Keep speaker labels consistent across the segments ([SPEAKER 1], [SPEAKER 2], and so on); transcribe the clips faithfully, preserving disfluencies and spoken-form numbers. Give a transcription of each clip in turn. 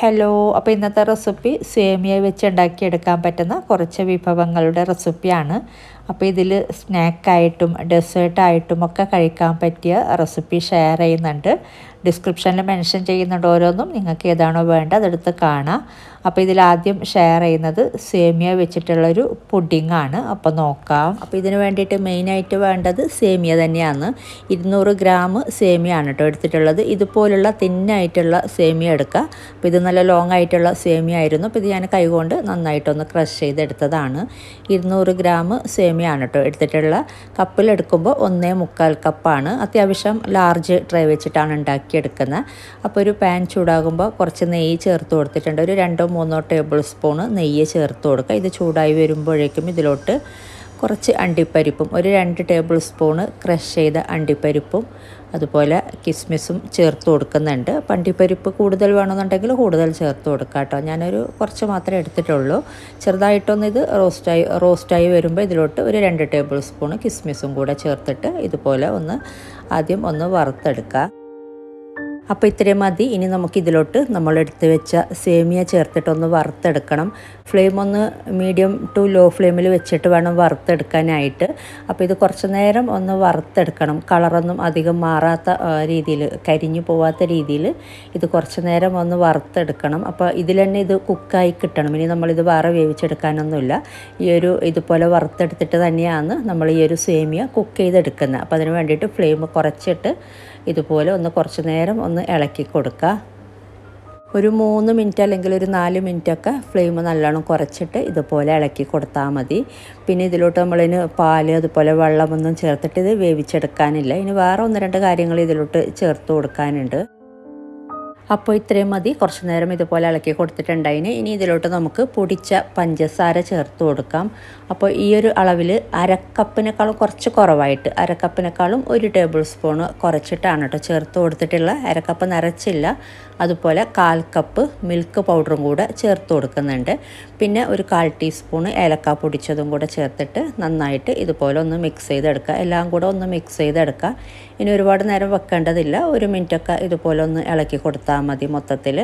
[SPEAKER 1] Hello, അപ്പോൾ ഇന്നത്തെ recipe സേമിയ വെച്ച് ഉണ്ടാക്കിയെടുക്കാൻ പറ്റുന്ന കുറച്ച് വിഭവങ്ങളുടെ റെസിപ്പിയാണ്. അപ്പോൾ ഇതിൽ സ്നാക്കായിട്ടും ഡെസേർട്ടായിട്ടും ഒക്കെ കഴിക്കാൻ പറ്റിയ റെസിപ്പി ഷെയർ ചെയ്യുന്നുണ്ട്. ഡിസ്ക്രിപ്ഷനിൽ മെൻഷൻ ചെയ്യുന്നുണ്ട് ഓരോന്നും. നിങ്ങൾക്ക് ഏതാണോ വേണ്ടത് അതെടുത്ത് കാണാം. അപ്പോൾ ഇതിലാദ്യം ഷെയർ ചെയ്യുന്നത് സേമിയ വെച്ചിട്ടുള്ളൊരു പുഡിംഗ് ആണ്. അപ്പോൾ നോക്കാം. അപ്പോൾ ഇതിന് വേണ്ടിയിട്ട് മെയിനായിട്ട് വേണ്ടത് സേമിയ തന്നെയാണ്. ഇരുന്നൂറ് ഗ്രാം സേമിയാണ് കേട്ടോ എടുത്തിട്ടുള്ളത്. ഇതുപോലുള്ള തിന്നായിട്ടുള്ള സേമിയ എടുക്കുക. അപ്പോൾ ഇത് നല്ല ലോങ് ആയിട്ടുള്ള സേമിയ ആയിരുന്നു. അപ്പോൾ ഇത് ഞാൻ കൈകൊണ്ട് നന്നായിട്ടൊന്ന് ക്രഷ് ചെയ്തെടുത്തതാണ്. ഇരുന്നൂറ് ഗ്രാം സേമിയാണ് കേട്ടോ എടുത്തിട്ടുള്ള. കപ്പിലെടുക്കുമ്പോൾ ഒന്നേ മുക്കാൽ കപ്പാണ്. അത്യാവശ്യം ലാർജ് ട്രേ വെച്ചിട്ടാണ് ഉണ്ടാക്കിയെടുക്കുന്നത്. അപ്പോൾ ഒരു പാൻ ചൂടാകുമ്പോൾ കുറച്ച് നെയ്യ് ചേർത്ത് കൊടുത്തിട്ടുണ്ട്. ഒരു രണ്ടോ മൂന്നോ ടേബിൾ സ്പൂണ് നെയ്യ് ചേർത്ത് കൊടുക്കുക. ഇത് ചൂടായി വരുമ്പോഴേക്കും ഇതിലോട്ട് കുറച്ച് അണ്ടിപ്പരിപ്പും ഒരു രണ്ട് ടേബിൾ സ്പൂണ് ക്രഷ് ചെയ്ത അണ്ടിപ്പരിപ്പും അതുപോലെ കിസ്മിസും ചേർത്ത് കൊടുക്കുന്നുണ്ട്. അപ്പം അണ്ടിപ്പരിപ്പ് കൂടുതൽ വേണമെന്നുണ്ടെങ്കിൽ കൂടുതൽ ചേർത്ത് കൊടുക്കുക കേട്ടോ. ഞാനൊരു കുറച്ച് മാത്രമേ എടുത്തിട്ടുള്ളൂ. ചെറുതായിട്ടൊന്ന് ഇത് റോസ്റ്റായി റോസ്റ്റായി വരുമ്പോൾ ഇതിലോട്ട് ഒരു രണ്ട് ടേബിൾ സ്പൂണ് കിസ്മിസും കൂടെ ചേർത്തിട്ട് ഇതുപോലെ ഒന്ന് ആദ്യം ഒന്ന് വറുത്തെടുക്കുക. അപ്പോൾ ഇത്രയും മതി. ഇനി നമുക്ക് ഇതിലോട്ട് നമ്മൾ എടുത്ത് വെച്ച സേമിയ ചേർത്തിട്ടൊന്ന് വറുത്തെടുക്കണം. ഫ്ലെയിം ഒന്ന് മീഡിയം ടു ലോ ഫ്ലെയിമിൽ വെച്ചിട്ട് വേണം വറുത്തെടുക്കാനായിട്ട്. അപ്പോൾ ഇത് കുറച്ച് നേരം ഒന്ന് വറുത്തെടുക്കണം. കളറൊന്നും അധികം മാറാത്ത രീതിയിൽ, കരിഞ്ഞു പോവാത്ത രീതിയിൽ ഇത് കുറച്ച് നേരം ഒന്ന് വറുത്തെടുക്കണം. അപ്പോൾ ഇതിൽ തന്നെ ഇത് കുക്കായി കിട്ടണം. ഇനി നമ്മളിത് വേറെ വേവിച്ചെടുക്കാനൊന്നുമില്ല. ഈ ഒരു ഇതുപോലെ വറുത്തെടുത്തിട്ട് തന്നെയാണ് നമ്മൾ ഈ ഒരു സേമിയ കുക്ക് ചെയ്തെടുക്കുന്നത്. അപ്പോൾ അതിന് വേണ്ടിയിട്ട് ഫ്ലെയിം കുറച്ചിട്ട് ഇതുപോലെ ഒന്ന് കുറച്ച് നേരം ഒന്ന് ഇളക്കി കൊടുക്കുക. ഒരു മൂന്ന് മിനിറ്റ് അല്ലെങ്കിൽ ഒരു നാല് മിനിറ്റൊക്കെ ഫ്ലെയിം നല്ലോണം കുറച്ചിട്ട് ഇതുപോലെ ഇളക്കി കൊടുത്താൽ മതി. പിന്നെ ഇതിലോട്ട് നമ്മളിന് പാല് അതുപോലെ വെള്ളമൊന്നും ചേർത്തിട്ട് ഇത് വേവിച്ചെടുക്കാനില്ല. ഇനി വേറെ ഒന്ന് രണ്ട് കാര്യങ്ങൾ ഇതിലോട്ട് ചേർത്ത് കൊടുക്കാനുണ്ട്. അപ്പോൾ ഇത്രയും മതി. കുറച്ച് നേരം ഇതുപോലെ ഇളക്കി കൊടുത്തിട്ടുണ്ടായിന്. ഇനി ഇതിലോട്ട് നമുക്ക് പൊടിച്ച പഞ്ചസാര ചേർത്ത് കൊടുക്കാം. അപ്പോൾ ഈ ഒരു അളവിൽ അരക്കപ്പിനേക്കാളും കുറച്ച് കുറവായിട്ട്, അരക്കപ്പിനേക്കാളും ഒരു ടേബിൾ സ്പൂണ് കുറച്ചിട്ടാണ് കേട്ടോ ചേർത്ത് കൊടുത്തിട്ടുള്ള. അരക്കപ്പ് നിറച്ചില്ല. അതുപോലെ കാൽ കപ്പ് മിൽക്ക് പൗഡറും കൂടെ ചേർത്ത് കൊടുക്കുന്നുണ്ട്. പിന്നെ ഒരു കാൽ ടീസ്പൂണ് ഏലക്ക പൊടിച്ചതും കൂടെ ചേർത്തിട്ട് നന്നായിട്ട് ഇതുപോലെ ഒന്ന് മിക്സ് ചെയ്തെടുക്കുക. എല്ലാം കൂടെ ഒന്ന് മിക്സ് ചെയ്തെടുക്കുക. ഇനി ഒരുപാട് നേരം വെക്കേണ്ടതില്ല. ഒരു മിനിറ്റൊക്കെ ഇതുപോലെ ഒന്ന് ഇളക്കി കൊടുത്താൽ മതി മൊത്തത്തിൽ.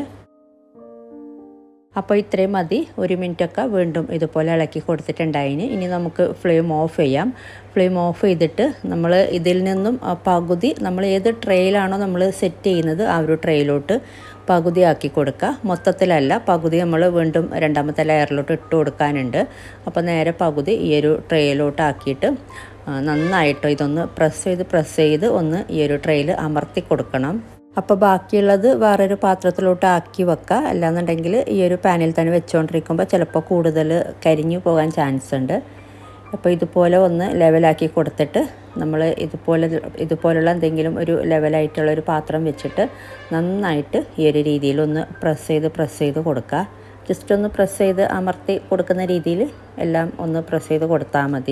[SPEAKER 1] അപ്പോൾ ഇത്രയും മതി. ഒരു മിനിറ്റൊക്കെ വീണ്ടും ഇതുപോലെ ഇളക്കി കൊടുത്തിട്ടുണ്ടായിന്. ഇനി നമുക്ക് ഫ്ലെയിം ഓഫ് ചെയ്യാം. ഫ്ലെയിം ഓഫ് ചെയ്തിട്ട് നമ്മൾ ഇതിൽ നിന്നും പകുതി നമ്മൾ ഏത് ട്രേയിലാണോ നമ്മൾ സെറ്റ് ചെയ്യുന്നത് ആ ഒരു ട്രേയിലോട്ട് പകുതി ആക്കി കൊടുക്കുക. മൊത്തത്തിലല്ല, പകുതി നമ്മൾ വീണ്ടും രണ്ടാമത്തെ ലെയറിലോട്ട് ഇട്ട് കൊടുക്കാനുണ്ട്. അപ്പോൾ നേരെ പകുതി ഈ ഒരു ട്രേയിലോട്ട് ആക്കിയിട്ട് നന്നായിട്ട് ഇതൊന്ന് പ്രസ് ചെയ്ത് പ്രസ് ചെയ്ത് ഒന്ന് ഈ ഒരു ട്രേയിൽ അമർത്തി കൊടുക്കണം. അപ്പോൾ ബാക്കിയുള്ളത് വേറൊരു പാത്രത്തിലോട്ട് ആക്കി വെക്കുക. അല്ലാന്നുണ്ടെങ്കിൽ ഈ ഒരു പാനിൽ തന്നെ വെച്ചുകൊണ്ടിരിക്കുമ്പോൾ ചിലപ്പോൾ കൂടുതൽ കരിഞ്ഞു പോകാൻ ചാൻസ് ഉണ്ട്. അപ്പോൾ ഇതുപോലെ ഒന്ന് ലെവലാക്കി കൊടുത്തിട്ട് നമ്മൾ ഇതുപോലെ ഇതുപോലുള്ള എന്തെങ്കിലും ഒരു ലെവലായിട്ടുള്ളൊരു പാത്രം വെച്ചിട്ട് നന്നായിട്ട് ഈ ഒരു രീതിയിലൊന്ന് പ്രസ് ചെയ്ത് പ്രസ് ചെയ്ത് കൊടുക്കുക. ജസ്റ്റ് ഒന്ന് പ്രസ് ചെയ്ത് അമർത്തി കൊടുക്കുന്ന രീതിയിൽ എല്ലാം ഒന്ന് പ്രസ് ചെയ്ത് കൊടുത്താൽ മതി.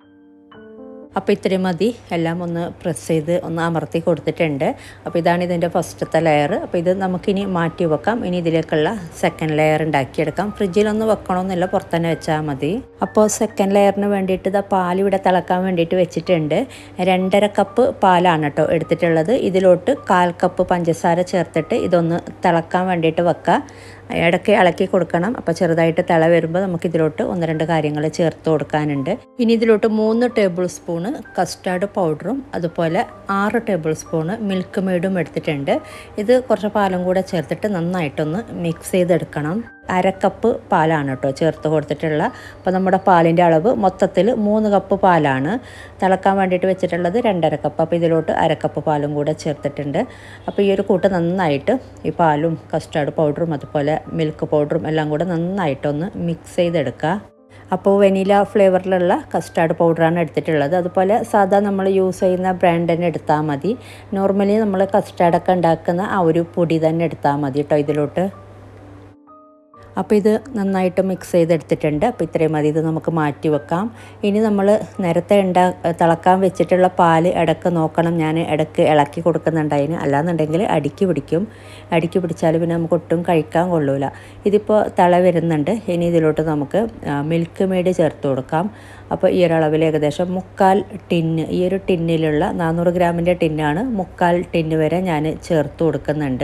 [SPEAKER 1] അപ്പോൾ ഇത്രയും മതി. എല്ലാം ഒന്ന് പ്രസ് ചെയ്ത് ഒന്ന് അമർത്തി കൊടുത്തിട്ടുണ്ട്. അപ്പോൾ ഇതാണ് ഇതിൻ്റെ ഫസ്റ്റത്തെ ലെയർ. അപ്പോൾ ഇത് നമുക്കിനി മാറ്റി വെക്കാം. ഇനി ഇതിലേക്കുള്ള സെക്കൻഡ് ലെയർ ഉണ്ടാക്കിയെടുക്കാം. ഫ്രിഡ്ജിലൊന്നും വെക്കണമെന്നില്ല, പുറത്തുതന്നെ വെച്ചാൽ മതി. അപ്പോൾ സെക്കൻഡ് ലെയറിന് വേണ്ടിയിട്ട് ഇതാ പാൽ ഇവിടെ തിളക്കാൻ വേണ്ടിയിട്ട് വെച്ചിട്ടുണ്ട്. രണ്ടര കപ്പ് പാലാണ് കേട്ടോ എടുത്തിട്ടുള്ളത്. ഇതിലോട്ട് കാൽ കപ്പ് പഞ്ചസാര ചേർത്തിട്ട് ഇതൊന്ന് തിളക്കാൻ വേണ്ടിയിട്ട് വെക്കുക. ഇടയ്ക്ക് ഇളക്കി കൊടുക്കണം. അപ്പോൾ ചെറുതായിട്ട് തിള വരുമ്പോൾ നമുക്ക് ഇതിലോട്ട് ഒന്ന് രണ്ട് കാര്യങ്ങൾ ചേർത്ത് കൊടുക്കാനുണ്ട്. ഇനി ഇതിലോട്ട് മൂന്ന് ടേബിൾ സ്പൂണ് കസ്റ്റാർഡ് പൗഡറും അതുപോലെ ആറ് ടേബിൾ സ്പൂണ് മിൽക്ക് മെയ്ഡും എടുത്തിട്ടുണ്ട്. ഇത് കുറച്ച് പാലും കൂടെ ചേർത്തിട്ട് നന്നായിട്ടൊന്ന് മിക്സ് ചെയ്തെടുക്കണം. അരക്കപ്പ് പാലാണ് കേട്ടോ ചേർത്ത് കൊടുത്തിട്ടുള്ള. അപ്പോൾ നമ്മുടെ പാലിൻ്റെ അളവ് മൊത്തത്തിൽ മൂന്ന് കപ്പ് പാലാണ്. തിളക്കാൻ വേണ്ടിയിട്ട് വെച്ചിട്ടുള്ളത് രണ്ടര കപ്പ്. അപ്പോൾ ഇതിലോട്ട് അരക്കപ്പ് പാലും കൂടെ ചേർത്തിട്ടുണ്ട്. അപ്പോൾ ഈ ഒരു കൂട്ട് നന്നായിട്ട് ഈ പാലും കസ്റ്റാർഡ് പൗഡറും അതുപോലെ മിൽക്ക് പൗഡറും എല്ലാം കൂടെ നന്നായിട്ടൊന്ന് മിക്സ് ചെയ്തെടുക്കുക. അപ്പോൾ വെനില ഫ്ലേവറിലുള്ള കസ്റ്റാർഡ് പൗഡറാണ് എടുത്തിട്ടുള്ളത്. അതുപോലെ സാധാ നമ്മൾ യൂസ് ചെയ്യുന്ന ബ്രാൻഡ് തന്നെ എടുത്താൽ മതി. നോർമലി നമ്മൾ കസ്റ്റാർഡൊക്കെ ഉണ്ടാക്കുന്ന ആ ഒരു പൊടി തന്നെ എടുത്താൽ മതി കേട്ടോ ഇതിലോട്ട്. അപ്പോൾ ഇത് നന്നായിട്ട് മിക്സ് ചെയ്തെടുത്തിട്ടുണ്ട്. അപ്പോൾ ഇത്രയും മതി. ഇത് നമുക്ക് മാറ്റി വെക്കാം. ഇനി നമ്മൾ നേരത്തെ ഉണ്ടാ തിളക്കാൻ വെച്ചിട്ടുള്ള പാൽ ഇടയ്ക്ക് നോക്കണം. ഞാൻ ഇടയ്ക്ക് ഇളക്കി കൊടുക്കുന്നുണ്ടായിന്. അല്ലാന്നുണ്ടെങ്കിൽ അടിക്ക് പിടിക്കും. അടിക്ക് പിടിച്ചാൽ പിന്നെ നമുക്ക് ഒട്ടും കഴിക്കാൻ കൊള്ളൂല. ഇതിപ്പോൾ തിള വരുന്നുണ്ട്. ഇനി ഇതിലോട്ട് നമുക്ക് മിൽക്ക് മെയ്ഡ് ചേർത്ത് കൊടുക്കാം. അപ്പോൾ ഈ ഒരളവിൽ ഏകദേശം മുക്കാൽ ടിന്ന്, ഈ ഒരു ടിന്നിലുള്ള നാനൂറ് ഗ്രാമിൻ്റെ ടിന്നാണ്, മുക്കാൽ ടിന്ന് വരെ ഞാൻ ചേർത്ത് കൊടുക്കുന്നുണ്ട്.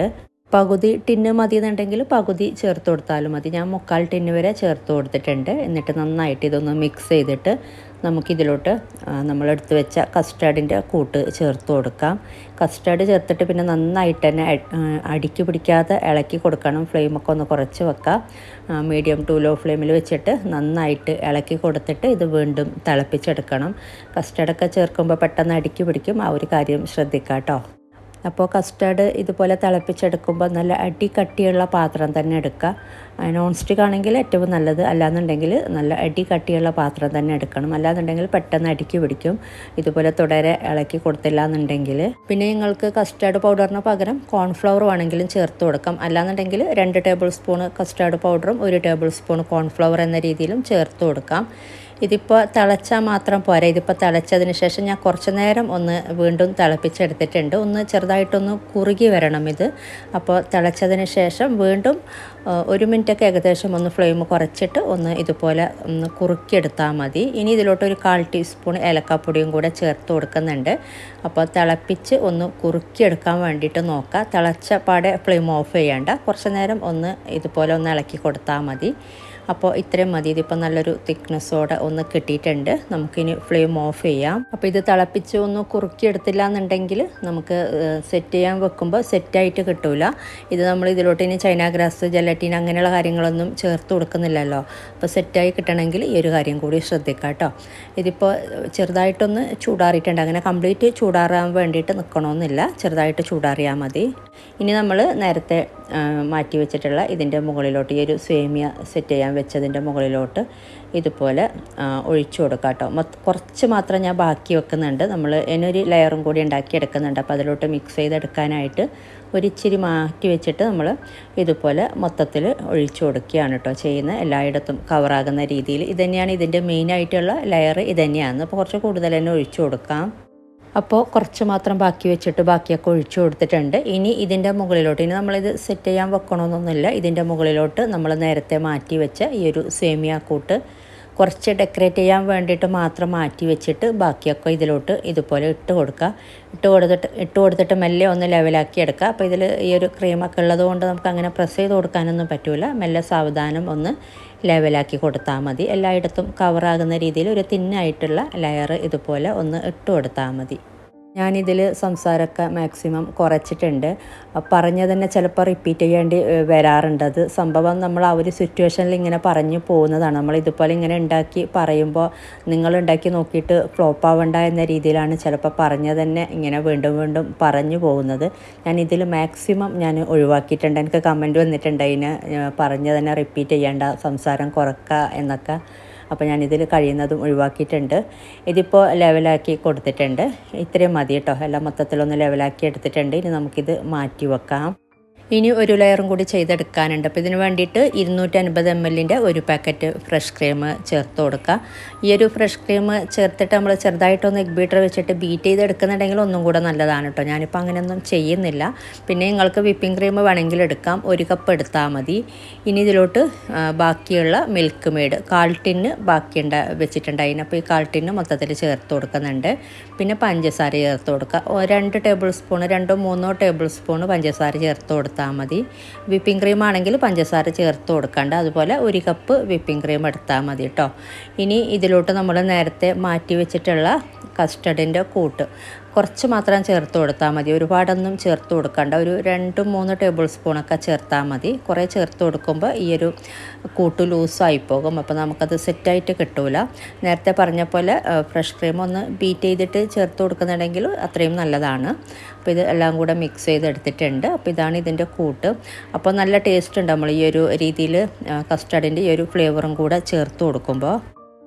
[SPEAKER 1] പകുതി ടിന്ന് മതി എന്നുണ്ടെങ്കിൽ പകുതി ചേർത്ത് കൊടുത്താലും മതി. ഞാൻ മുക്കാൽ ടിന്ന് വരെ ചേർത്ത് കൊടുത്തിട്ടുണ്ട്. എന്നിട്ട് നന്നായിട്ട് ഇതൊന്ന് മിക്സ് ചെയ്തിട്ട് നമുക്കിതിലോട്ട് നമ്മളെടുത്ത് വെച്ച കസ്റ്റാർഡിൻ്റെ കൂട്ട് ചേർത്ത് കൊടുക്കാം. കസ്റ്റാർഡ് ചേർത്തിട്ട് പിന്നെ നന്നായിട്ട് തന്നെ അടിക്ക് പിടിക്കാതെ ഇളക്കി കൊടുക്കണം. ഫ്ലെയിമൊക്കെ ഒന്ന് കുറച്ച് വെക്കാം. മീഡിയം ടു ലോ ഫ്ലെയിമിൽ വെച്ചിട്ട് നന്നായിട്ട് ഇളക്കി കൊടുത്തിട്ട് ഇത് വീണ്ടും തിളപ്പിച്ചെടുക്കണം. കസ്റ്റാർഡൊക്കെ ചേർക്കുമ്പോൾ പെട്ടെന്ന് അടിക്ക് പിടിക്കും. ആ ഒരു കാര്യം ശ്രദ്ധിക്കാം കേട്ടോ. അപ്പോൾ കസ്റ്റാർഡ് ഇതുപോലെ തിളപ്പിച്ചെടുക്കുമ്പോൾ നല്ല അടി കട്ടിയുള്ള പാത്രം തന്നെ എടുക്കുക. നോൺ സ്റ്റിക്ക് ആണെങ്കിൽ ഏറ്റവും നല്ലത്. അല്ലാന്നുണ്ടെങ്കിൽ നല്ല അടി കട്ടിയുള്ള പാത്രം തന്നെ എടുക്കണം. അല്ലാന്നുണ്ടെങ്കിൽ പെട്ടെന്ന് അടിക്ക് പിടിക്കും. ഇതുപോലെ തുടരെ ഇളക്കി കൊടുത്തില്ല എന്നുണ്ടെങ്കിൽ. പിന്നെ നിങ്ങൾക്ക് കസ്റ്റാർഡ് പൗഡറിന് പകരം കോൺഫ്ലവർ വേണമെങ്കിലും ചേർത്ത് കൊടുക്കാം. അല്ലാന്നുണ്ടെങ്കിൽ രണ്ട് ടേബിൾ സ്പൂൺ കസ്റ്റാർഡ് പൗഡറും ഒരു ടേബിൾ സ്പൂൺ കോൺഫ്ലവർ എന്ന രീതിയിലും ചേർത്ത് കൊടുക്കാം. ഇതിപ്പോൾ തിളച്ചാൽ മാത്രം പോരാ. ഇതിപ്പോൾ തിളച്ചതിന് ശേഷം ഞാൻ കുറച്ച് നേരം ഒന്ന് വീണ്ടും തിളപ്പിച്ചെടുത്തിട്ടുണ്ട്. ഒന്ന് ചെറുതായിട്ടൊന്ന് കുറുകി വരണം ഇത്. അപ്പോൾ തിളച്ചതിന് ശേഷം വീണ്ടും ഒരു മിനിറ്റൊക്കെ ഏകദേശം ഒന്ന് ഫ്ലെയിം കുറച്ചിട്ട് ഒന്ന് ഇതുപോലെ ഒന്ന് കുറുക്കിയെടുത്താൽ മതി. ഇനി ഇതിലോട്ടൊരു കാൽ ടീസ്പൂൺ ഏലക്കാപ്പൊടിയും കൂടെ ചേർത്ത് കൊടുക്കുന്നുണ്ട്. അപ്പോൾ തിളപ്പിച്ച് ഒന്ന് കുറുക്കിയെടുക്കാൻ വേണ്ടിയിട്ട് നോക്കുക. തിളച്ച പാടെ ഫ്ലെയിം ഓഫ് ചെയ്യേണ്ട. കുറച്ച് നേരം ഒന്ന് ഇതുപോലെ ഒന്ന് ഇളക്കി കൊടുത്താൽ മതി. അപ്പോൾ ഇത്രയും മതി. ഇതിപ്പോൾ നല്ലൊരു തിക്നെസ്സോടെ ഒന്ന് കിട്ടിയിട്ടുണ്ട്. നമുക്കിനി ഫ്ലെയിം ഓഫ് ചെയ്യാം. അപ്പോൾ ഇത് തിളപ്പിച്ച് ഒന്ന് കുറുക്കിയെടുത്തില്ല എന്നുണ്ടെങ്കിൽ നമുക്ക് സെറ്റ് ചെയ്യാൻ വെക്കുമ്പോൾ സെറ്റായിട്ട് കിട്ടില്ല. ഇത് നമ്മൾ ഇതിലോട്ട് ഇനി ചൈന ഗ്രാസ്, ജെലറ്റിൻ അങ്ങനെയുള്ള കാര്യങ്ങളൊന്നും ചേർത്ത് കൊടുക്കുന്നില്ലല്ലോ. അപ്പോൾ സെറ്റായി കിട്ടണമെങ്കിൽ ഈ ഒരു കാര്യം കൂടി ശ്രദ്ധിക്കാം കേട്ടോ. ഇതിപ്പോൾ ചെറുതായിട്ടൊന്ന് ചൂടാറിയിട്ടുണ്ട്. അങ്ങനെ കംപ്ലീറ്റ് ചൂടാറാൻ വേണ്ടിയിട്ട് നിൽക്കണമെന്നില്ല. ചെറുതായിട്ട് ചൂടാറിയാൽ മതി. ഇനി നമ്മൾ നേരത്തെ മാറ്റി വെച്ചിട്ടുള്ള ഇതിൻ്റെ മുകളിലോട്ട് ഈ ഒരു സേമിയ സെറ്റ് ചെയ്യാൻ വെച്ചതിൻ്റെ മുകളിലോട്ട് ഇതുപോലെ ഒഴിച്ചു കൊടുക്കാം കേട്ടോ. മൊത്തം കുറച്ച് മാത്രം ഞാൻ ബാക്കി വെക്കുന്നുണ്ട്. നമ്മൾ ഇതിനൊരു ലെയറും കൂടി ഉണ്ടാക്കി എടുക്കുന്നുണ്ട്. അപ്പോൾ അതിലോട്ട് മിക്സ് ചെയ്തെടുക്കാനായിട്ട് ഒരിച്ചിരി മാറ്റി വെച്ചിട്ട് നമ്മൾ ഇതുപോലെ മൊത്തത്തിൽ ഒഴിച്ചു കൊടുക്കുകയാണ് കേട്ടോ ചെയ്യുന്നത്. എല്ലായിടത്തും കവറാകുന്ന രീതിയിൽ. ഇത് തന്നെയാണ് ഇതിൻ്റെ മെയിനായിട്ടുള്ള ലെയർ. ഇത് തന്നെയാണ്. അപ്പോൾ കുറച്ച് കൂടുതൽ തന്നെ ഒഴിച്ചു കൊടുക്കാം. അപ്പോൾ കുറച്ച് മാത്രം ബാക്കി വെച്ചിട്ട് ബാക്കിയൊക്കെ ഒഴിച്ചു കൊടുത്തിട്ടുണ്ട്. ഇനി ഇതിൻ്റെ മുകളിലോട്ട് ഇനി നമ്മളിത് സെറ്റ് ചെയ്യാൻ വെക്കണമെന്നൊന്നുമില്ല. ഇതിൻ്റെ മുകളിലോട്ട് നമ്മൾ നേരത്തെ മാറ്റി വെച്ച ഈ ഒരു സേമിയ കൂട്ട് കുറച്ച് ഡെക്കറേറ്റ് ചെയ്യാൻ വേണ്ടിയിട്ട് മാത്രം മാറ്റി വെച്ചിട്ട് ബാക്കിയൊക്കെ ഇതിലോട്ട് ഇതുപോലെ ഇട്ട് കൊടുക്കുക. ഇട്ട് കൊടുത്തിട്ട് ഇട്ട് കൊടുത്തിട്ട് മെല്ലെ ഒന്ന് ലെവലാക്കി എടുക്കുക. അപ്പോൾ ഇതിൽ ഈ ഒരു ക്രീമൊക്കെ ഉള്ളത് കൊണ്ട് നമുക്ക് അങ്ങനെ പ്രസ് ചെയ്ത് കൊടുക്കാനൊന്നും പറ്റില്ല. മെല്ലെ സാവധാനം ഒന്ന് ലെവലാക്കി കൊടുത്താൽ മതി. എല്ലായിടത്തും കവറാകുന്ന രീതിയിൽ ഒരു തിന്നായിട്ടുള്ള ലെയർ ഇതുപോലെ ഒന്ന് ഇട്ട് കൊടുത്താൽ മതി. ഞാനിതിൽ സംസാരമൊക്കെ മാക്സിമം കുറച്ചിട്ടുണ്ട്. പറഞ്ഞത് തന്നെ ചിലപ്പോൾ റിപ്പീറ്റ് ചെയ്യേണ്ടി വരാറുണ്ട്. അത് സംഭവം നമ്മൾ ആ ഒരു സിറ്റുവേഷനിൽ ഇങ്ങനെ പറഞ്ഞു പോകുന്നതാണ്. നമ്മൾ ഇതുപോലെ ഇങ്ങനെ ഉണ്ടാക്കി പറയുമ്പോൾ നിങ്ങൾ ഉണ്ടാക്കി നോക്കിയിട്ട് ഫ്ലോപ്പ് ആവണ്ട എന്ന രീതിയിലാണ് ചിലപ്പോൾ പറഞ്ഞത് തന്നെ ഇങ്ങനെ വീണ്ടും വീണ്ടും പറഞ്ഞു പോകുന്നത്. ഞാൻ ഇതിൽ മാക്സിമം ഞാൻ ഒഴിവാക്കിയിട്ടുണ്ട്. എനിക്ക് കമൻറ്റ് വന്നിട്ടുണ്ട് അതിന് പറഞ്ഞത് തന്നെ റിപ്പീറ്റ് ചെയ്യേണ്ട, സംസാരം കുറക്കുക എന്നൊക്കെ. അപ്പോൾ ഞാനിതിൽ കഴിയുന്നതും ഒഴിവാക്കിയിട്ടുണ്ട്. ഇതിപ്പോൾ ലെവലാക്കി കൊടുത്തിട്ടുണ്ട്. ഇത്രയും മതി കേട്ടോ. എല്ലാം മൊത്തത്തിലൊന്ന് ലെവലാക്കി എടുത്തിട്ടുണ്ട്. ഇനി നമുക്കിത് മാറ്റി വെക്കാം. ഇനി ഒരു ലെയറും കൂടി ചെയ്തെടുക്കാനുണ്ട്. അപ്പോൾ ഇതിന് വേണ്ടിയിട്ട് ഇരുന്നൂറ്റി അൻപത് എം എല്ലിൻ്റെ ഒരു പാക്കറ്റ് ഫ്രഷ് ക്രീം ചേർത്ത് കൊടുക്കുക. ഈ ഒരു ഫ്രഷ് ക്രീം ചേർത്തിട്ട് നമ്മൾ ചെറുതായിട്ടൊന്ന് എഗ് ബീറ്റർ വെച്ചിട്ട് ബീറ്റ് ചെയ്തെടുക്കുന്നുണ്ടെങ്കിൽ ഒന്നും കൂടെ നല്ലതാണ് കേട്ടോ. ഞാനിപ്പോൾ അങ്ങനെയൊന്നും ചെയ്യുന്നില്ല. പിന്നെ നിങ്ങൾക്ക് വിപ്പിംഗ് ക്രീം വേണമെങ്കിൽ എടുക്കാം. ഒരു കപ്പ് എടുത്താൽ മതി. ഇനി ഇതിലോട്ട് ബാക്കിയുള്ള മിൽക്ക് മെയ്ഡ് കാൽ ടിന്ന് ബാക്കിയുണ്ട വെച്ചിട്ടുണ്ടായിന്. അപ്പോൾ ഈ കാൽ ടിന്ന് മൊത്തത്തിൽ ചേർത്ത് കൊടുക്കുന്നുണ്ട്. പിന്നെ പഞ്ചസാര ചേർത്ത് കൊടുക്കുക. രണ്ട് ടേബിൾ സ്പൂൺ രണ്ടോ മൂന്നോ ടേബിൾ സ്പൂൺ പഞ്ചസാര ചേർത്ത് കൊടുത്താൽ മതി. വിപ്പിംഗ് ക്രീം ആണെങ്കിൽ പഞ്ചസാര ചേർത്ത് കൊടുക്കണ്ട. അതുപോലെ ഒരു കപ്പ് വിപ്പിംഗ് ക്രീം എടുത്താൽ മതി കേട്ടോ. ഇനി ഇതിലോട്ട് നമ്മൾ നേരത്തെ മാറ്റി വെച്ചിട്ടുള്ള കസ്റ്റർഡിൻ്റെ കൂട്ട് കുറച്ച് മാത്രം ചേർത്ത് കൊടുത്താൽ മതി. ഒരുപാടൊന്നും ചേർത്ത് കൊടുക്കണ്ട. ഒരു രണ്ട് മൂന്ന് ടേബിൾ സ്പൂണൊക്കെ ചേർത്താൽ മതി. കുറേ ചേർത്ത് കൊടുക്കുമ്പോൾ ഈ ഒരു കൂട്ട് ലൂസായി പോകും. അപ്പോൾ നമുക്കത് സെറ്റായിട്ട് കിട്ടില്ല. നേരത്തെ പറഞ്ഞ പോലെ ഫ്രഷ് ക്രീം ഒന്ന് ബീറ്റ് ചെയ്തിട്ട് ചേർത്ത് കൊടുക്കുന്നുണ്ടെങ്കിൽ അത്രയും നല്ലതാണ്. അപ്പോൾ ഇത് എല്ലാം കൂടെ മിക്സ് ചെയ്തെടുത്തിട്ടുണ്ട്. അപ്പോൾ ഇതാണ് ഇതിൻ്റെ കൂട്ട്. അപ്പോൾ നല്ല ടേസ്റ്റ് ഉണ്ട് നമ്മൾ ഈ ഒരു രീതിയിൽ കസ്റ്റർഡിൻ്റെ ഈ ഒരു ഫ്ലേവറും കൂടെ ചേർത്ത് കൊടുക്കുമ്പോൾ.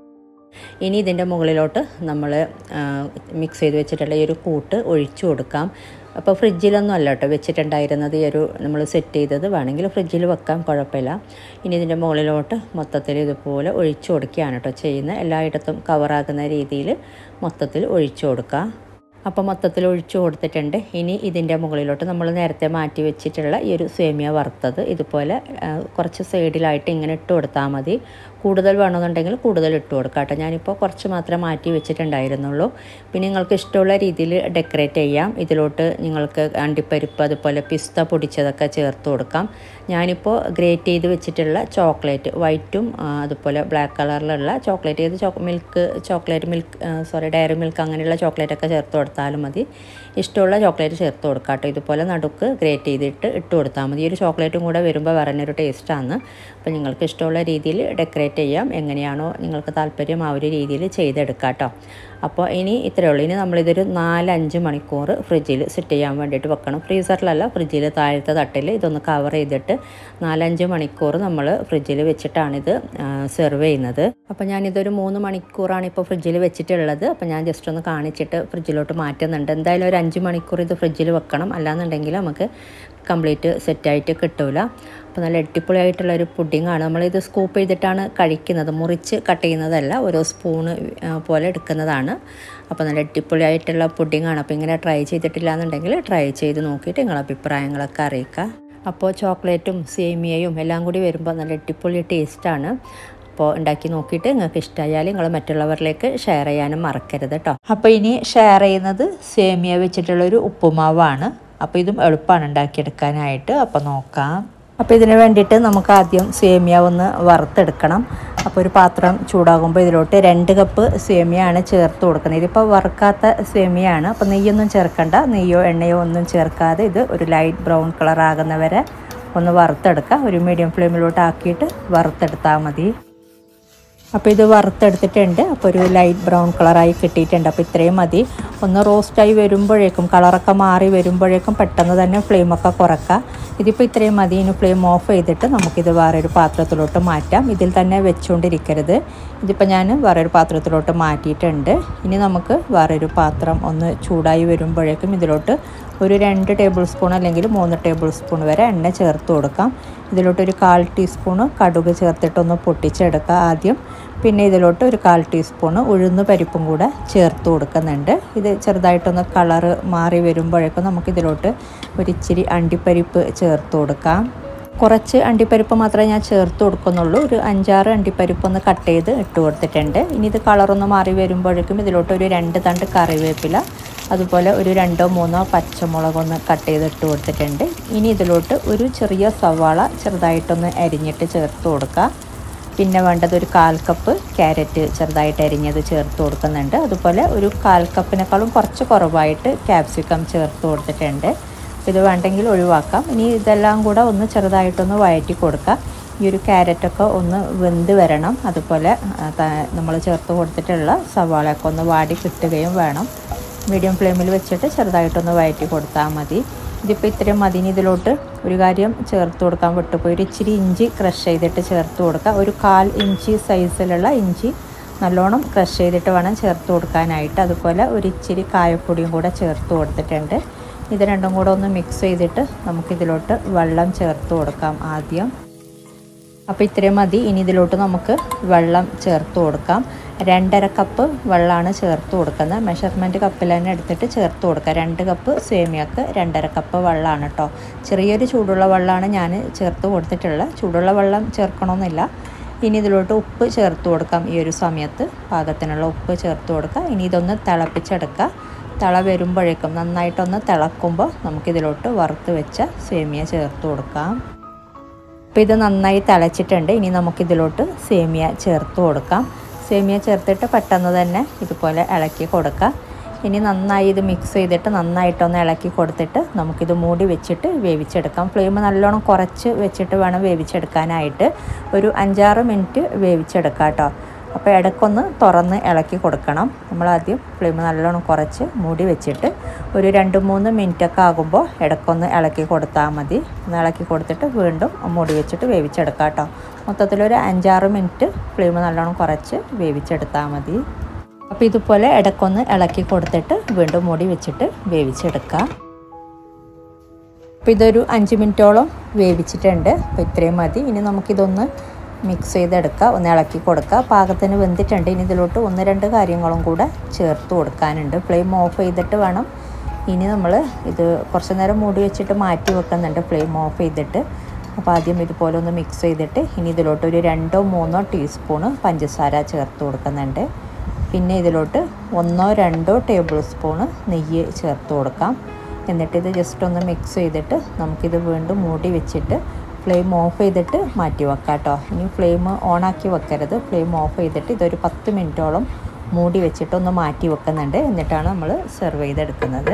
[SPEAKER 1] ഇനി ഇതിൻ്റെ മുകളിലോട്ട് നമ്മൾ മിക്സ് ചെയ്ത് വെച്ചിട്ടുള്ള ഈ ഒരു കൂട്ട് ഒഴിച്ചു കൊടുക്കാം. അപ്പോൾ ഫ്രിഡ്ജിലൊന്നും അല്ല കേട്ടോ വെച്ചിട്ടുണ്ടായിരുന്നത്. ഈ ഒരു നമ്മൾ സെറ്റ് ചെയ്തത് വേണമെങ്കിൽ ഫ്രിഡ്ജിൽ വെക്കാം, കുഴപ്പമില്ല. ഇനി ഇതിൻ്റെ മുകളിലോട്ട് മൊത്തത്തിൽ ഇതുപോലെ ഒഴിച്ചു കൊടുക്കുകയാണ് കേട്ടോ ചെയ്യുന്നത്. എല്ലായിടത്തും കവറാകുന്ന രീതിയിൽ മൊത്തത്തിൽ ഒഴിച്ചു കൊടുക്കുക. അപ്പോൾ മൊത്തത്തിൽ ഒഴിച്ചു കൊടുത്തിട്ടുണ്ട്. ഇനി ഇതിൻ്റെ മുകളിലോട്ട് നമ്മൾ നേരത്തെ മാറ്റി വെച്ചിട്ടുള്ള ഈ ഒരു സേമിയ വറുത്തത് ഇതുപോലെ കുറച്ച് സൈഡിലായിട്ട് ഇങ്ങനെ ഇട്ട് കൊടുത്താൽ മതി. കൂടുതൽ വേണമെന്നുണ്ടെങ്കിൽ കൂടുതൽ ഇട്ട് കൊടുക്കാം കേട്ടോ. ഞാനിപ്പോൾ കുറച്ച് മാത്രമേ മാറ്റി വെച്ചിട്ടുണ്ടായിരുന്നുള്ളൂ. പിന്നെ നിങ്ങൾക്ക് ഇഷ്ടമുള്ള രീതിയിൽ ഡെക്കറേറ്റ് ചെയ്യാം. ഇതിലോട്ട് നിങ്ങൾക്ക് അണ്ടിപ്പരിപ്പ് അതുപോലെ പിസ്ത പൊടിച്ചതൊക്കെ ചേർത്ത് കൊടുക്കാം. ഞാനിപ്പോൾ ഗ്രേറ്റ് ചെയ്ത് വെച്ചിട്ടുള്ള ചോക്ലേറ്റ് വൈറ്റും അതുപോലെ ബ്ലാക്ക് കളറിലുള്ള ചോക്ലേറ്റ് ഏത് ചോ milk chocolate milk sorry dairy milk അങ്ങനെയുള്ള ചോക്ലേറ്റൊക്കെ ചേർത്ത് കൊടുത്താലും മതി. ഇഷ്ടമുള്ള ചോക്ലേറ്റ് ചേർത്ത് കൊടുക്കാം കേട്ടോ. ഇതുപോലെ നടുക്ക് ഗ്രേറ്റ് ചെയ്തിട്ട് ഇട്ട് കൊടുത്താൽ മതി. ഈ ഒരു ചോക്ലേറ്റും കൂടെ വരുമ്പോൾ പറഞ്ഞൊരു ടേസ്റ്റാണ്. അപ്പോൾ നിങ്ങൾക്ക് ഇഷ്ടമുള്ള രീതിയിൽ ഡെക്കറേറ്റ് ചെയ്യാം. എങ്ങനെയാണോ നിങ്ങൾക്ക് താല്പര്യം ആ ഒരു രീതിയിൽ ചെയ്തെടുക്കാം കേട്ടോ. അപ്പോൾ ഇനി ഇത്രയേ ഉള്ളൂ. ഇനി നമ്മളിതൊരു നാലഞ്ച് മണിക്കൂർ ഫ്രിഡ്ജിൽ സെറ്റ് ചെയ്യാൻ വേണ്ടിയിട്ട് വെക്കണം. ഫ്രീസറിലല്ല, ഫ്രിഡ്ജിൽ താഴത്തെ തട്ടിൽ ഇതൊന്ന് കവർ ചെയ്തിട്ട് നാലഞ്ച് മണിക്കൂർ നമ്മൾ ഫ്രിഡ്ജിൽ വെച്ചിട്ടാണിത് സെർവ് ചെയ്യുന്നത്. അപ്പോൾ ഞാനിതൊരു മൂന്ന് മണിക്കൂറാണ് ഇപ്പോൾ ഫ്രിഡ്ജിൽ വെച്ചിട്ടുള്ളത്. അപ്പോൾ ഞാൻ ജസ്റ്റ് ഒന്ന് കാണിച്ചിട്ട് ഫ്രിഡ്ജിലോട്ട് മാറ്റുന്നുണ്ട്. എന്തായാലും ഒരു അഞ്ച് മണിക്കൂർ ഇത് ഫ്രിഡ്ജിൽ വെക്കണം, അല്ലാന്നുണ്ടെങ്കിൽ നമുക്ക് കംപ്ലീറ്റ് സെറ്റായിട്ട് കിട്ടില്ല. അപ്പോൾ നല്ല അടിപൊളിയായിട്ടുള്ളൊരു പുഡിങ്ങാണ്. നമ്മളിത് സ്കൂപ്പ് ചെയ്തിട്ടാണ് കഴിക്കുന്നത്, മുറിച്ച് കട്ട് ചെയ്യുന്നതല്ല, ഓരോ സ്പൂണ് പോലെ എടുക്കുന്നതാണ്. അപ്പോൾ നല്ല അടിപൊളിയായിട്ടുള്ള പുഡിങ്ങാണ്. അപ്പോൾ ഇങ്ങനെ ട്രൈ ചെയ്തിട്ടില്ല എന്നുണ്ടെങ്കിൽ ട്രൈ ചെയ്ത് നോക്കിയിട്ട് നിങ്ങളുടെ അഭിപ്രായങ്ങളൊക്കെ അറിയിക്കുക. അപ്പോൾ ചോക്ലേറ്റും സേമിയയും എല്ലാം കൂടി വരുമ്പോൾ നല്ല അടിപൊളി ടേസ്റ്റാണ്. അപ്പോൾ ഉണ്ടാക്കി നോക്കിയിട്ട് നിങ്ങൾക്ക് ഇഷ്ടമായാൽ നിങ്ങൾ മറ്റുള്ളവരിലേക്ക് ഷെയർ ചെയ്യാനും മറക്കരുത് കേട്ടോ. അപ്പോൾ ഇനി ഷെയർ ചെയ്യുന്നത് സേമിയ വെച്ചിട്ടുള്ളൊരു ഉപ്പുമാവാണ്. അപ്പോൾ ഇതും എളുപ്പമാണ് ഉണ്ടാക്കിയെടുക്കാനായിട്ട്. അപ്പോൾ നോക്കാം. അപ്പോൾ ഇതിന് വേണ്ടിയിട്ട് നമുക്ക് ആദ്യം സേമിയ ഒന്ന് വറുത്തെടുക്കണം. അപ്പോൾ ഒരു പാത്രം ചൂടാകുമ്പോൾ ഇതിലോട്ട് രണ്ട് കപ്പ് സേമിയയാണ് ചേർത്ത് കൊടുക്കുന്നത്. ഇതിപ്പോൾ വറുക്കാത്ത സേമിയയാണ്. അപ്പോൾ നെയ്യൊന്നും ചേർക്കണ്ട, നെയ്യോ എണ്ണയോ ഒന്നും ചേർക്കാതെ ഇത് ഒരു ലൈറ്റ് ബ്രൗൺ കളർ ആകുന്നവരെ ഒന്ന് വറുത്തെടുക്കുക. ഒരു മീഡിയം ഫ്ലെയിമിലോട്ട് ആക്കിയിട്ട് വറുത്തെടുത്താൽ മതി. അപ്പോൾ ഇത് വറുത്തെടുത്തിട്ടുണ്ട്. അപ്പോൾ ഒരു ലൈറ്റ് ബ്രൗൺ കളറായി കിട്ടിയിട്ടുണ്ട്. അപ്പോൾ ഇത്രയും മതി. ഒന്ന് റോസ്റ്റായി വരുമ്പോഴേക്കും കളറൊക്കെ മാറി വരുമ്പോഴേക്കും പെട്ടെന്ന് തന്നെ ഫ്ലെയിമൊക്കെ കുറക്കുക. ഇതിപ്പോൾ ഇത്രയും മതി. ഇനി ഫ്ലെയിം ഓഫ് ചെയ്തിട്ട് നമുക്കിത് വേറൊരു പാത്രത്തിലോട്ട് മാറ്റാം. ഇതിൽ തന്നെ വെച്ചുകൊണ്ടിരിക്കരുത്. ഇതിപ്പോൾ ഞാൻ വേറൊരു പാത്രത്തിലോട്ട് മാറ്റിയിട്ടുണ്ട്. ഇനി നമുക്ക് വേറൊരു പാത്രം ഒന്ന് ചൂടായി വരുമ്പോഴേക്കും ഇതിലോട്ട് ഒരു രണ്ട് ടേബിൾ സ്പൂൺ അല്ലെങ്കിൽ മൂന്ന് ടേബിൾ സ്പൂൺ വരെ എണ്ണ ചേർത്ത് കൊടുക്കാം. ഇതിലോട്ടൊരു കാൽ ടീസ്പൂണ് കടുക് ചേർത്തിട്ടൊന്ന് പൊട്ടിച്ചെടുക്കുക ആദ്യം. പിന്നെ ഇതിലോട്ട് ഒരു കാൽ ടീസ്പൂണ് ഉഴുന്ന് പരിപ്പും കൂടെ ചേർത്ത് കൊടുക്കുന്നുണ്ട്. ഇത് ചെറുതായിട്ടൊന്ന് കളറ് മാറി വരുമ്പോഴേക്കും നമുക്കിതിലോട്ട് ഒരിച്ചിരി അണ്ടിപ്പരിപ്പ് ചേർത്ത് കൊടുക്കാം. കുറച്ച് അണ്ടിപ്പരിപ്പ് മാത്രമേ ഞാൻ ചേർത്ത് കൊടുക്കുന്നുള്ളൂ. ഒരു അഞ്ചാറ് അണ്ടിപ്പരിപ്പ് ഒന്ന് കട്ട് ചെയ്ത് ഇട്ട് കൊടുത്തിട്ടുണ്ട്. ഇനി ഇത് കളറൊന്ന് മാറി വരുമ്പോഴേക്കും ഇതിലോട്ട് ഒരു രണ്ട് തണ്ട് കറിവേപ്പില, അതുപോലെ ഒരു രണ്ടോ മൂന്നോ പച്ചമുളകൊന്ന് കട്ട് ചെയ്ത് ഇട്ട് കൊടുത്തിട്ടുണ്ട്. ഇനി ഇതിലോട്ട് ഒരു ചെറിയ സവാള ചെറുതായിട്ടൊന്ന് അരിഞ്ഞിട്ട് ചേർത്ത് കൊടുക്കുക. പിന്നെ വേണ്ടത് ഒരു കാൽ കപ്പ് ക്യാരറ്റ് ചെറുതായിട്ട് അരിഞ്ഞത് ചേർത്ത് കൊടുക്കുന്നുണ്ട്. അതുപോലെ ഒരു കാൽ കപ്പിനേക്കാളും കുറച്ച് കുറവായിട്ട് ക്യാപ്സിക്കം ചേർത്ത് കൊടുത്തിട്ടുണ്ട്. ഇത് വേണ്ടെങ്കിൽ ഒഴിവാക്കാം. ഇനി ഇതെല്ലാം കൂടെ ഒന്ന് ചെറുതായിട്ടൊന്ന് വഴറ്റി കൊടുക്കുക. ഈ ഒരു ക്യാരറ്റൊക്കെ ഒന്ന് വെന്ത് വരണം. അതുപോലെ നമ്മൾ ചേർത്ത് കൊടുത്തിട്ടുള്ള സവാളയൊക്കെ ഒന്ന് വാടി കിട്ടുകയും വേണം. മീഡിയം ഫ്ലെയിമിൽ വെച്ചിട്ട് ചെറുതായിട്ടൊന്ന് വഴറ്റി കൊടുത്താൽ മതി. ഇതിപ്പോൾ ഇത്രയും മതി. ഇതിലോട്ട് ഒരു കാര്യം ചേർത്ത് കൊടുക്കാൻ വിട്ടുപോയി. ഒരു ഇച്ചിരി ഇഞ്ചി ക്രഷ് ചെയ്തിട്ട് ചേർത്ത് കൊടുക്കുക. ഒരു കാൽ ഇഞ്ചി സൈസിലുള്ള ഇഞ്ചി നല്ലോണം ക്രഷ് ചെയ്തിട്ട് വേണം ചേർത്ത് കൊടുക്കാനായിട്ട്. അതുപോലെ ഒരു ഇച്ചിരി കായപ്പൊടിയും കൂടെ ചേർത്ത് കൊടുത്തിട്ടുണ്ട്. ഇത് രണ്ടും കൂടെ ഒന്ന് മിക്സ് ചെയ്തിട്ട് നമുക്കിതിലോട്ട് വെള്ളം ചേർത്ത് കൊടുക്കാം ആദ്യം. അപ്പോൾ ഇത്രയും മതി. ഇനി ഇതിലോട്ട് നമുക്ക് വെള്ളം ചേർത്ത് കൊടുക്കാം. രണ്ടര കപ്പ് വെള്ളമാണ് ചേർത്ത് കൊടുക്കുന്നത്. മെഷർമെൻറ്റ് കപ്പിൽ തന്നെ എടുത്തിട്ട് ചേർത്ത് കൊടുക്കുക. രണ്ട് കപ്പ് സേമിയക്ക് രണ്ടര കപ്പ് വെള്ളമാണ് കേട്ടോ. ചെറിയൊരു ചൂടുള്ള വെള്ളമാണ് ഞാൻ ചേർത്ത് കൊടുത്തിട്ടുള്ളത്. ചൂടുള്ള വെള്ളം ചേർക്കണമെന്നില്ല. ഇനി ഇതിലോട്ട് ഉപ്പ് ചേർത്ത് കൊടുക്കാം. ഈ ഒരു സമയത്ത് പാകത്തിനുള്ള ഉപ്പ് ചേർത്ത് കൊടുക്കുക. ഇനി ഇതൊന്ന് തിളപ്പിച്ചെടുക്കുക. തിള വരുമ്പോഴേക്കും നന്നായിട്ടൊന്ന് തിളക്കുമ്പോൾ നമുക്കിതിലോട്ട് വറുത്ത് വെച്ച സേമിയ ചേർത്ത് കൊടുക്കാം. അപ്പോൾ ഇത് നന്നായി തിളച്ചിട്ടുണ്ട്. ഇനി നമുക്കിതിലോട്ട് സേമിയ ചേർത്ത് കൊടുക്കാം. സേമിയ ചേർത്തിട്ട് പെട്ടെന്ന് തന്നെ ഇതുപോലെ ഇളക്കി കൊടുക്കുക. ഇനി നന്നായി ഇത് മിക്സ് ചെയ്തിട്ട് നന്നായിട്ടൊന്ന് ഇളക്കി കൊടുത്തിട്ട് നമുക്കിത് മൂടി വെച്ചിട്ട് വേവിച്ചെടുക്കാം. ഫ്ലെയിം നല്ലോണം കുറച്ച് വെച്ചിട്ട് വേണം വേവിച്ചെടുക്കാനായിട്ട്. ഒരു അഞ്ചാറ് മിനിറ്റ് വേവിച്ചെടുക്കാം കേട്ടോ. അപ്പോൾ ഇടയ്ക്കൊന്ന് തുറന്ന് ഇളക്കി കൊടുക്കണം. നമ്മളാദ്യം ഫ്ലെയിം നല്ലോണം കുറച്ച് മൂടി വെച്ചിട്ട് ഒരു രണ്ട് മൂന്ന് മിനിറ്റൊക്കെ ആകുമ്പോൾ ഇടയ്ക്കൊന്ന് ഇളക്കി കൊടുത്താൽ മതി. ഒന്ന് ഇളക്കി കൊടുത്തിട്ട് വീണ്ടും മൂടി വെച്ചിട്ട് വേവിച്ചെടുക്കാം കേട്ടോ. മൊത്തത്തിലൊരു അഞ്ചാറ് മിനിറ്റ് ഫ്ലെയിം നല്ലോണം കുറച്ച് വേവിച്ചെടുത്താൽ മതി. അപ്പോൾ ഇതുപോലെ ഇടയ്ക്കൊന്ന് ഇളക്കി കൊടുത്തിട്ട് വീണ്ടും മൂടി വെച്ചിട്ട് വേവിച്ചെടുക്കാം. അപ്പോൾ ഇതൊരു അഞ്ച് മിനിറ്റോളം വേവിച്ചിട്ടുണ്ട്. അപ്പോൾ ഇത്രയും മതി. ഇനി നമുക്കിതൊന്ന് മിക്സ് ചെയ്തെടുക്കുക, ഒന്ന് ഇളക്കി കൊടുക്കുക. പാകത്തിന് വെന്തിട്ടുണ്ട്. ഇനി ഇതിലോട്ട് ഒന്ന് രണ്ട് കാര്യങ്ങളും കൂടെ ചേർത്ത് കൊടുക്കാനുണ്ട്. ഫ്ലെയിം ഓഫ് ചെയ്തിട്ട് വേണം. ഇനി നമ്മൾ ഇത് കുറച്ച് നേരം മൂടി വെച്ചിട്ട് മാറ്റി വെക്കുന്നുണ്ട് ഫ്ലെയിം ഓഫ് ചെയ്തിട്ട്. അപ്പോൾ ആദ്യം ഇതുപോലെ ഒന്ന് മിക്സ് ചെയ്തിട്ട് ഇനി ഇതിലോട്ട് ഒരു രണ്ടോ മൂന്നോ ടീസ്പൂണ് പഞ്ചസാര ചേർത്ത് കൊടുക്കുന്നുണ്ട്. പിന്നെ ഇതിലോട്ട് ഒന്നോ രണ്ടോ ടേബിൾ സ്പൂണ് നെയ്യ് ചേർത്ത് കൊടുക്കാം. എന്നിട്ടിത് ജസ്റ്റ് ഒന്ന് മിക്സ് ചെയ്തിട്ട് നമുക്കിത് വീണ്ടും മൂടി വെച്ചിട്ട് ഫ്ലെയിം ഓഫ് ചെയ്തിട്ട് മാറ്റി വെക്കാം കേട്ടോ. ഇനി ഫ്ലെയിം ഓണാക്കി വെക്കരുത്. ഫ്ലെയിം ഓഫ് ചെയ്തിട്ട് ഇതൊരു പത്ത് മിനിറ്റോളം മൂടി വെച്ചിട്ട് ഒന്ന് മാറ്റി വെക്കുന്നുണ്ട്. എന്നിട്ടാണ് നമ്മൾ സെർവ് ചെയ്തെടുക്കുന്നത്.